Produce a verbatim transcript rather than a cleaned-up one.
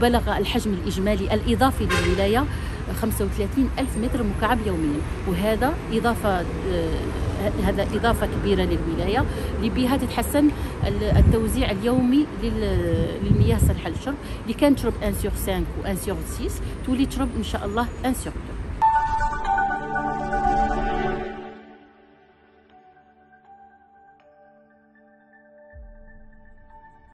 وبلغ الحجم الإجمالي الإضافي للولاية خمسة وثلاثين ألف متر مكعب يوميا، وهذا إضافة هذا إضافة كبيرة للولاية اللي بها تتحسن التوزيع اليومي للمياه صالحة للشرب. اللي كانت تشرب واحد سور خمسة و واحد سور ستة تولي تشرب إن شاء الله واحد سور اثنين.